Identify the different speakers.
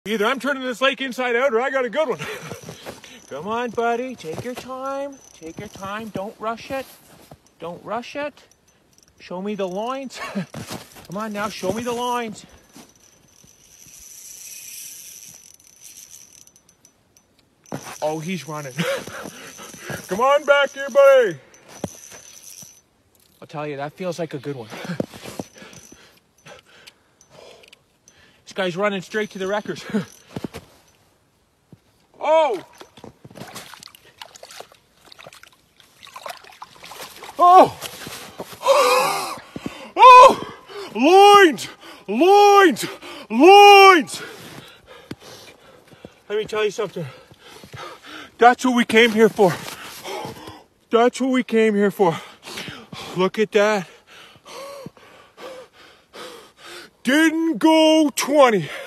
Speaker 1: Either I'm turning this lake inside out or I got a good one. Come on, buddy. Take your time. Take your time. Don't rush it. Don't rush it. Show me the lines. Come on now. Show me the lines. Oh, he's running. Come on back here, buddy. I'll tell you, that feels like a good one. This guy's running straight to the wreckers. Oh! Oh! Oh! Loins! Loins! Loins! Let me tell you something. That's what we came here for. That's what we came here for. Look at that. Didn't go 20.